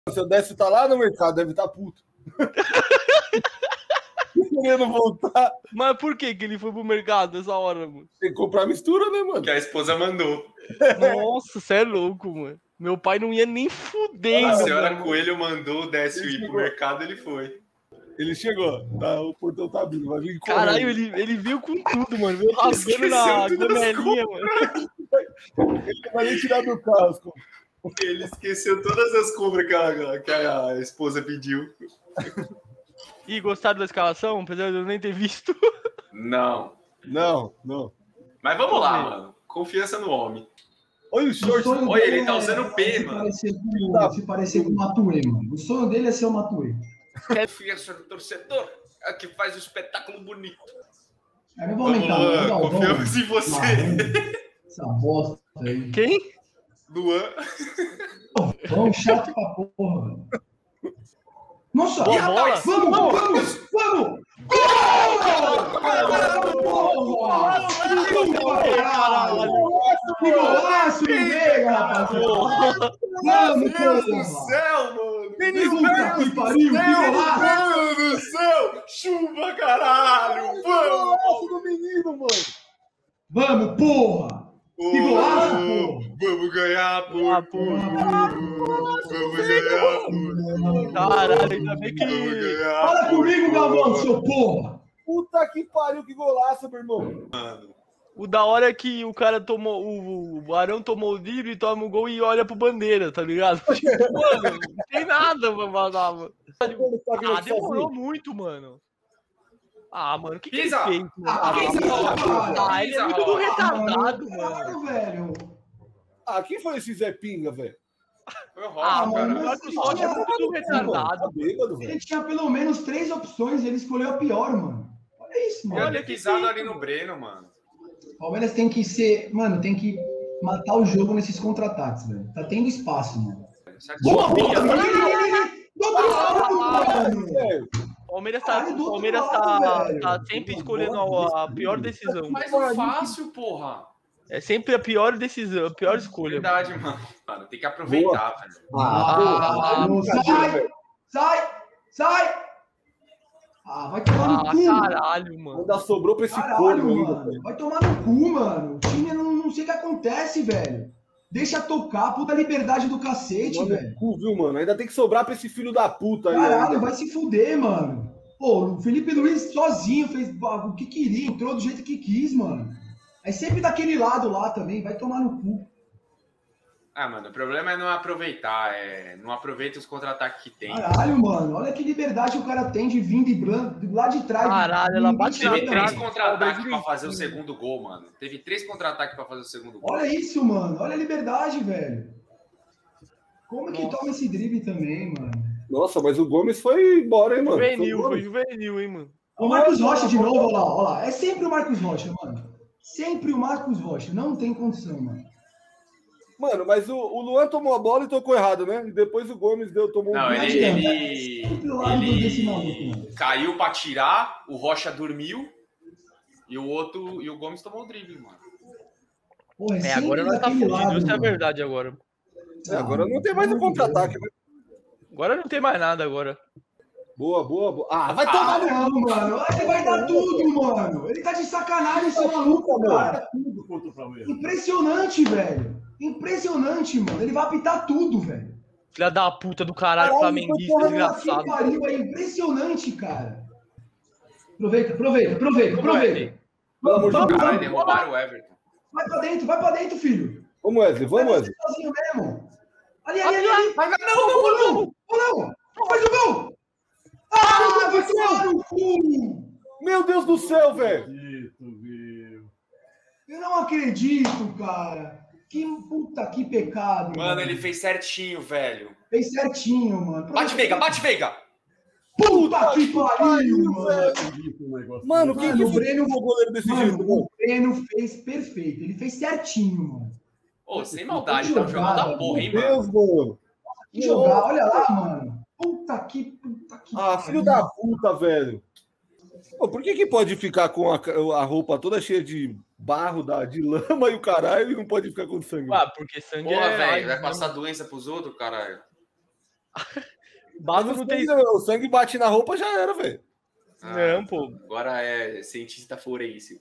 Seu Décio tá lá no mercado, deve estar puto. Querendo voltar. Mas por que ele foi pro mercado nessa hora, mano? Tem que comprar mistura, né, mano? Que a esposa mandou. Nossa, você é louco, mano. Meu pai não ia nem fudendo. A senhora mano. Coelho mandou o Décio ir pro mercado, ele foi. Ele chegou. Tá, o portão tá abrindo, vai vir correndo. Caralho, ele veio com tudo, mano. Veio rasgando na gomelinha, mano. Ele não vai nem tirar do casco. Ele esqueceu todas as compras que a esposa pediu. E gostaram da escalação, apesar de eu nem ter visto? Não. Não. Mas vamos lá, mano. Confiança no homem. Olha o short. Olha, ele tá usando P, mano. Se parecer com o Matuê, mano. O sonho dele é ser o Matuê. Confiança no torcedor. É que faz o espetáculo bonito. Eu vou aumentar. Luan, confiamos em você. Essa bosta aí. Quem? Luan. Vamos, chato pra porra, velho. Nossa, Boa bola. Vamos! Que golaço, Veiga, rapaziada! Vamos, Deus do céu, mano! Meu Deus do céu! Chuva, caralho! Vamos! Golaço do menino, mano! Vamos, porra! Que golaço, porra! Vamos ganhar, porra! Vamos ganhar, porra! Caralho, ainda bem que... Fala comigo, Galvão, seu porra! Puta que pariu, que golaço, meu irmão! Mano. O da hora é que o cara tomou... O Arão tomou o drible, toma o gol e olha pro Bandeira, tá ligado? Mano, não tem nada pra falar, mano. Ah, demorou muito, mano. Ah, mano, o que ele Pisa. fez? Mano? Ah, Ele é muito do retardado, mano. Claro, velho. Ah, quem foi esse Zé Pinga, velho? Foi o Ah, Rocha, mano, cara. o Marcos Rocha é muito do retardado. Tá bêbado, velho. Ele tinha pelo menos 3 opções e ele escolheu a pior, mano. Olha isso, mano. Olha que pisado ali no Breno, mano. O Palmeiras tem que ser... Mano, tem que matar o jogo nesses contra-ataques, velho. Tá tendo espaço, mano. Boa, boa! Do outro lado, mano! Palmeiras Caralho, do outro Palmeiras lado, velho. tá sempre escolhendo a pior decisão. Mas o fácil, porra. É sempre a pior decisão, a pior escolha. Verdade, mano. Mano, tem que aproveitar, velho. Sai! Ah, vai tomar no cu! Caralho, mano. Ainda sobrou pra esse Caralho, corno mano. ainda. Vai tomar no cu, mano. O time não sei o que acontece, velho. Deixa tocar, puta liberdade do cacete, Mano, velho. cu, viu, mano? Ainda tem que sobrar pra esse filho da puta aí. Caralho, ainda. vai se fuder, mano. Pô, o Felipe Luiz sozinho fez o que queria, entrou do jeito que quis, mano. É sempre daquele lado lá também, vai tomar no cu. Ah, mano, o problema é não aproveitar. Não aproveita os contra-ataques que tem. Caralho, mano, olha que liberdade o cara tem de vir de lá de trás. Caralho, ela bate Teve na 3 trave. contra-ataques pra fazer o segundo gol, mano. Teve 3 contra-ataques pra fazer o segundo gol. Olha isso, mano. Olha a liberdade, velho. Como é que toma esse drible também, mano? Nossa, mas o Gomes foi embora, hein, mano? Foi juvenil, hein, mano. O Marcos Rocha de novo, olha lá. É sempre o Marcos Rocha, mano. Sempre o Marcos Rocha. Não tem condição, mano. Mano, mas o Luan tomou a bola e tocou errado, né? E depois o Gomes tomou Não, um... ele desse maluco, mano. caiu pra tirar, o Rocha dormiu e o Gomes tomou o drible, mano. Porra, Agora nós tá fudido, isso é verdade agora. Agora não tem mais o contra-ataque, né? Agora não tem mais nada agora. Boa. Ah, vai tomar no Não, mano. Ele vai dar tudo, mano. Ele tá de sacanagem esse maluco, cara. Tudo contra o Palmeiras. Impressionante, velho. Impressionante, mano. Ele vai apitar tudo, velho. Filha da puta do caralho, flamenguista, desgraçado. Pariu, é impressionante, cara. Aproveita. Vamos, Caralho, derrubaram o Everton. Vai pra dentro, filho. Vamos, Wesley, vamos, Wesley. Sozinho mesmo. Ali. Não. Faz o gol. Ah, vai tomar no cu. Meu Deus do céu, velho. Eu não acredito, cara. Que puta, que pecado. Mano, ele fez certinho, velho. Fez certinho, mano. Bate Veiga. Puta que pariu, mano. Mano, quem que o Breno o goleiro desse jeito, Mano, o Breno fez perfeito. Ele fez certinho, mano. Ô, sem maldade, tá jogando da porra, hein, Meu mano. Deus, mano. Que jogar, olha lá, mano. Puta que Ah, filho da puta, velho. Pô, por que pode ficar com a roupa toda cheia de barro, de lama e o caralho e não pode ficar com sangue? Ah, porque sangue Porra, é... velho, vai passar doença pros outros, caralho. Bato não tem. O sangue bate na roupa, já era, velho. Não, pô. Agora é cientista forense.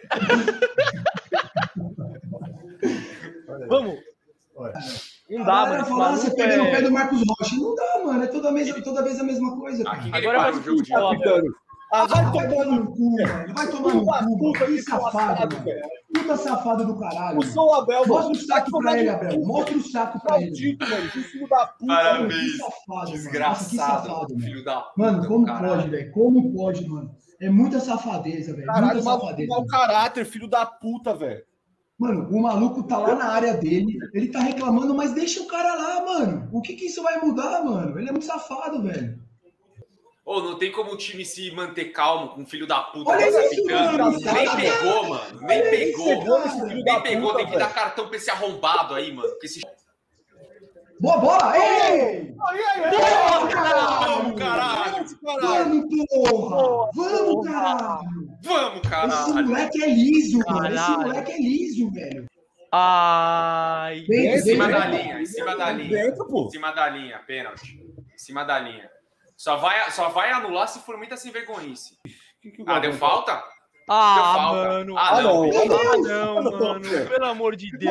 Vamos. Não dá, mano. Falar, você perdeu o pé do Marcos Rocha. Não dá, mano. É toda vez a mesma coisa. Aqui Agora vai o jogo de vai tomar no cu, velho. Vai tomar no cu. Que safado, velho. Puta safado do caralho. O São Abel, mostra o saco pra ele, Abel. Mostra o saco pra ele. Mano, que filho da puta. Parabéns. Que safado, Desgraçado, mano. Nossa, filho da puta. Mano, como pode, velho? Como pode, mano? É muita safadeza, velho. Caralho, Muita safadeza. mau caráter, filho da puta, velho. Mano, o maluco tá lá na área dele, ele tá reclamando, mas deixa o cara lá, mano. O que isso vai mudar, mano? Ele é muito safado, velho. Ô, não tem como o time se manter calmo com o filho da puta. Olha Tá isso, ficando. mano. Nem pegou, mano. Nem pegou. Nem pegou, tem que velho. dar cartão pra esse arrombado aí, mano. Porque esse... Boa bola! Ei! Vamos, caralho! Vamos, porra! Vamos, caralho! Vamos, Esse caralho! moleque é liso, mano. Caralho. Esse moleque é liso, velho. Ai. Em cima Vem, da vem. linha, em cima da linha. Dentro, pô. Em cima da linha, pênalti. Em cima da linha. Só vai anular se for muita sem vergonhice. Deu falta? Ah, Deu falta. mano. Não. Mano. Pelo amor de Deus.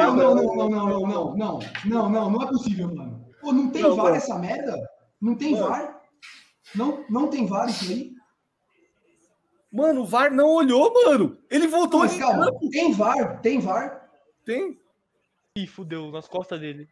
Não é possível, mano. Pô, não tem VAR essa merda? Não tem VAR? Não tem VAR isso aí? Mano, o VAR não olhou, mano. Ele voltou Mas de calma, campo. tem VAR? Tem VAR? Tem. Ih, fudeu, nas costas dele.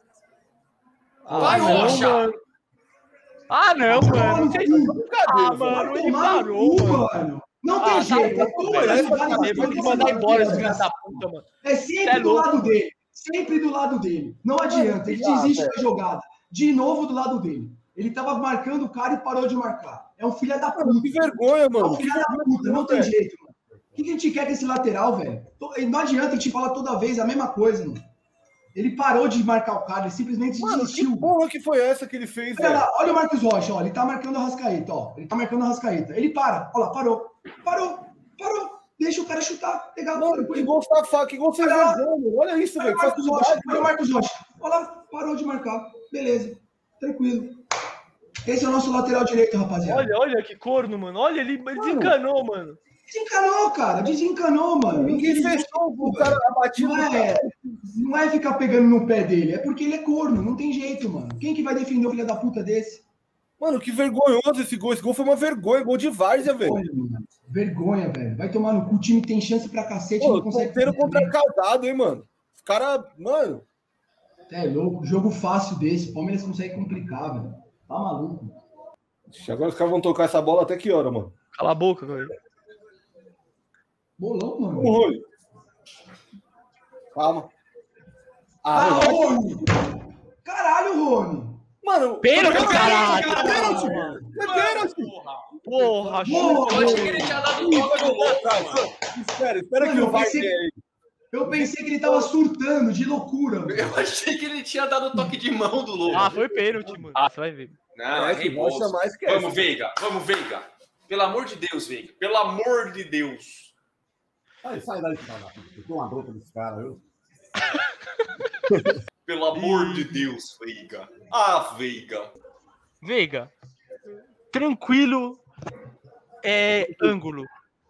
Vai, não, Rocha! mano. Ah, não, mano. Não sei... Ah, Vai mano, ele tomar no parou, cu, mano. Não tem jeito. Vai te mandar embora esse filho da puta, mano. É sempre do lado dele. Sempre do lado dele. Não adianta. Ele desiste da jogada. De novo do lado dele. Ele tava marcando o cara e parou de marcar. É um filho da puta. Que vergonha, É mano. um filho da puta. Não tem jeito, mano. O que a gente quer desse lateral, velho? Não adianta a gente falar toda vez a mesma coisa, mano. Ele parou de marcar o cara. Ele simplesmente Mano, desistiu. que porra que foi essa que ele fez, Olha velho? lá, olha o Marcos Rocha, ó. Ele tá marcando a Arrascaeta, ó. Ele tá marcando a Arrascaeta. Ele para. Olha lá, parou. Deixa o cara chutar. Pegar a bola. Que gol safado, que gol sem vergonha. Olha isso, velho. Olha o Marcos Rocha. Olha lá, parou de marcar. Beleza. Tranquilo. Esse é o nosso lateral direito, rapaziada. Olha que corno, mano. Olha, ele desencanou, mano. Desencanou, cara. Desencanou, mano. Ninguém fechou o cara abatido. Não é ficar pegando no pé dele. É porque ele é corno. Não tem jeito, mano. Quem que vai defender o filho da puta desse? Mano, que vergonhoso esse gol. Esse gol foi uma vergonha. Gol de várzea, velho. Vergonha, velho. Vai tomar no cu. O time tem chance pra cacete. Pô, não consegue. Ponteiro contra Caldado, hein, mano. Os caras, mano. É louco. Jogo fácil desse. O Palmeiras consegue complicar, velho. Tá maluco. Agora os caras vão tocar essa bola até que hora, mano? Cala a boca, cara. Bolão, mano. Rony. Calma. Rony! Caralho, Rony! Mano, Pênalti, caralho! É pênalti! Porra, Eu achei que ele tinha dado toque no louco, mano. Espera que o VAR tem aí. Eu pensei que ele tava surtando de loucura, mano. Eu achei que ele tinha dado toque de mão do louco. Ah, foi pênalti, mano. Você vai ver. Não, que gosta mais que Vamos, Veiga. Pelo amor de Deus, Veiga. Pelo amor de Deus. Sai daí, cara. Eu tô uma bronca desse cara, viu? Pelo amor de Deus, Veiga. Ah, Veiga. Veiga. Tranquilo. É ângulo.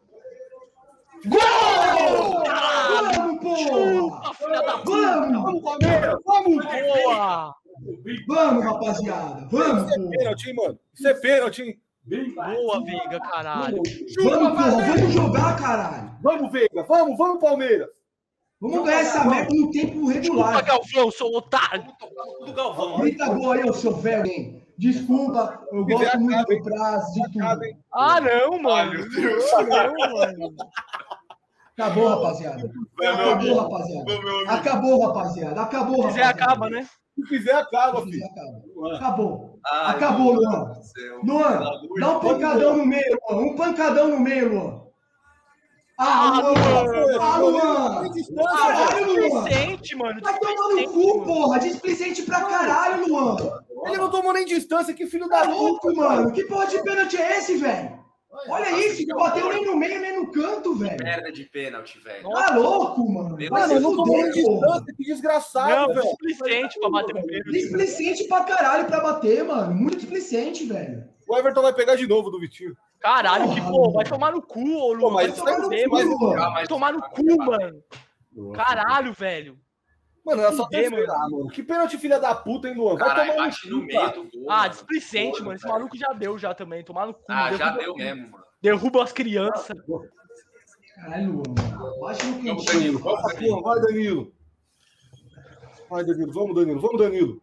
Gol! Vamos, porra! Filha da puta! Vamos, Palmeiras! Vamos! Boa! Vamos, rapaziada! Vamos, Isso é pênalti, hein, mano? Isso é pênalti, hein? Boa, Veiga, caralho! Vamos, porra! Vamos jogar, caralho! Vamos, Veiga! Vamos, Palmeiras! Vamos ganhar essa merda no tempo regular. Chupa, Galvão, seu otário! Do Galvão. Grita gol aí, ô seu velho, hein? Desculpa, eu gosto muito do prazo, de tudo. Ah, não, mano! Meu Deus. Ah, não, mano! Acabou, rapaziada. Acabou, rapaziada. Acabou, rapaziada. Acabou, Se quiser, rapaziada. acaba, né? Se fizer, acaba, Se filho. quiser, acaba. Acabou. Ai, Acabou, meu Luan. Deus do céu. Luan, dá um pancadão no meio, Luan. Um pancadão no meio, Luan. Ah, Luan! Ah, Luan! Caralho, Luan! Displicente, mano! Vai tomar no cu, porra! Displicente pra caralho, Luan! Ele não tomou nem distância, que filho Tá da louco, mano? Que porra de pênalti é esse, velho? Olha isso, não bateu nem no meio, nem no canto, velho. Merda de pênalti, velho. Tá louco, mano. Mano, eu não tô morrendo de distância, que desgraçado, velho. Displicente pra bater o pênalti. Displicente pra caralho pra bater, mano. Muito displicente, velho. O Everton vai pegar de novo do Vitinho. Caralho, que pô, vai tomar no cu, ô Luan. Mas Vai tomar no cu, mano. Caralho, velho. Mano, ela só tem mano. Que pênalti, filha da puta, hein, Luan? Vai Caralho, tomar bate no meio do gol. Ah, displicente, mano. Esse maluco já deu já também. Tomar no cu. Ah, já deu mesmo, mano. Derruba as crianças. Caralho, Luan. Baixa no Vamos, quentinho. Danilo. Vai, Danilo. Vai, Danilo. Vamos, Danilo. Vamos, Danilo.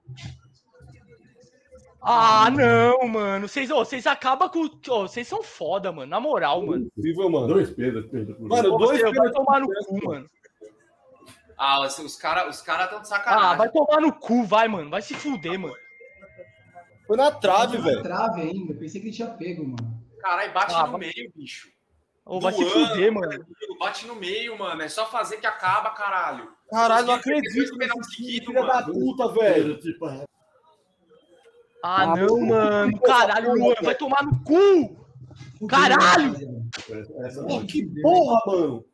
Ah, não, mano. Vocês acabam com. Vocês são foda, mano. Na moral, mano. Incrível, mano. Dois pênaltis. Mano, dois vai tomar no cu, mano. Ah, os caras tão de sacanagem. Ah, vai tomar no cu, vai, mano. Vai se fuder, mano. Foi na trave, Na velho. trave ainda. Pensei que ele tinha pego, mano. Caralho, bate no meio, bicho. Ou vai se fuder, mano. Bate no meio, mano. É só fazer que acaba, caralho. Caralho, não acredito. Filha da puta, velho. Ah, não, mano. Caralho, Luan. Vai tomar no cu. Caralho. Que porra, mano.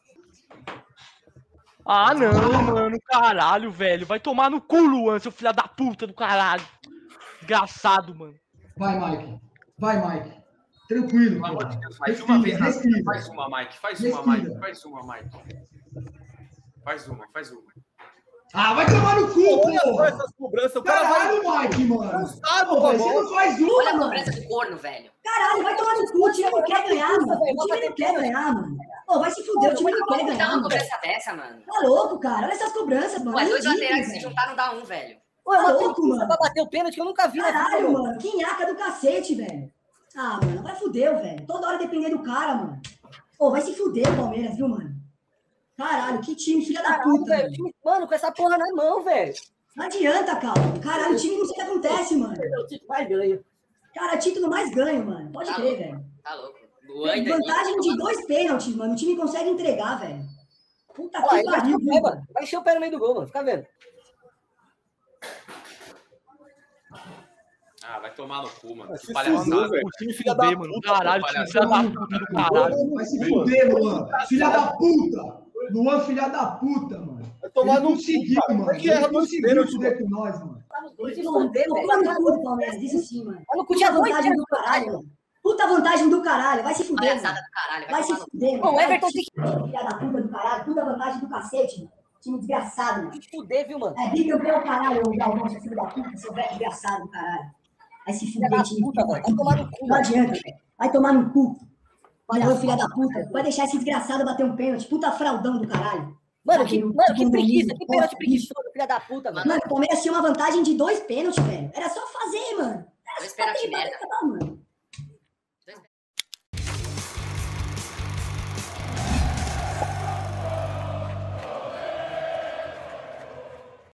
Ah, não, mano. Caralho, velho. Vai tomar no cu, Luan, seu filho da puta do caralho. Desgraçado, mano. Vai, Mike. Vai, Mike. Tranquilo. Pelo amor de Cara. Deus, faz uma vez. Respira. Faz uma, Mike. Faz Respira. uma, Mike. Faz uma, Mike. Faz uma. Ah, vai tomar no cu, Olha só porra. essas cobranças. O cara vai. Caralho, Mike, mano. Não sabe, Pô, mano. você não faz uma, Olha a mano. cobrança do corno, velho. Caralho, vai tomar no cu, o time não quer ganhar, mano. O time não quer ganhar, mano. Pô, vai se fuder, o time não quer Como dá ganhar, uma mano. cobrança dessa, mano? Tá louco, cara. Olha essas cobranças, mano. Ué, É dois ridículo, laterais se velho. juntaram dá um, velho. Pô, é uma louco, mano. pra bater o pênalti que eu nunca vi na vida, Caralho, mano. Que nhaca do cacete, velho. Ah, mano, vai fuder, velho. Toda hora depender do cara, mano. Pô, vai se fuder o Palmeiras, viu, mano? Caralho, que time, filha da Caralho, puta, velho. velho. Time, mano, com essa porra na mão, velho. Não adianta, calma. Caralho, o time não sei o que acontece, mano. O time mais ganha. Cara, título mais ganho, mano. Pode Tá crer, louco. velho. Tá louco. Luan Tem e Danilo. vantagem de 2 pênaltis, mano. O time consegue entregar, velho. Puta Ó, que ele vai encher pariu, o viu, pé, mano. mano. Vai encher o pé no meio do gol, mano. Fica vendo. Ah, vai tomar no cu, mano. Que Se palhaçada. fudeu, velho. O time Filha da fuder, mano. puta, Caralho, time filha da puta do caralho. Vai se fuder, Luan. Filha da puta. Luan, filha da puta, mano. Vai tomar Ele no conseguiu, cu, cara. mano. Como é que Ele erra dois conseguiu pênaltis, fuder com nós, mano. Vai se fuder, Pô, velho. pô, no cu do Palmeiras, isso sim, mano. Eu não Puta curtia dois vantagem do pênaltis, caralho, mano. Puta vantagem do caralho. Vai se fuder, Palhaçada mano. do caralho. Vai Vai se tomar no cu. fuder, Pô, mano. o Everton tem que Filha da puta do caralho. Puta vantagem do cacete, mano. Time desgraçado, mano. se fuder, viu, mano? É bicampeão, caralho, o Galvão, seu filho da puta, seu velho desgraçado do caralho. Vai se Filha fuder, da time. puta, velho. Vai tomar no cu, Não mano. adianta, velho. Vai tomar no cu. Olha, filha da puta. Vai deixar esse desgraçado bater um pênalti. Puta fraudão do caralho. Mano, que preguiça, que pênalti Porra, preguiçoso, filha da puta, mano. Mano, o Palmeiras tinha uma vantagem de 2 pênaltis, velho. Era só fazer, mano. Era Dois só bater pênalti e bater, merda. acabar, mano.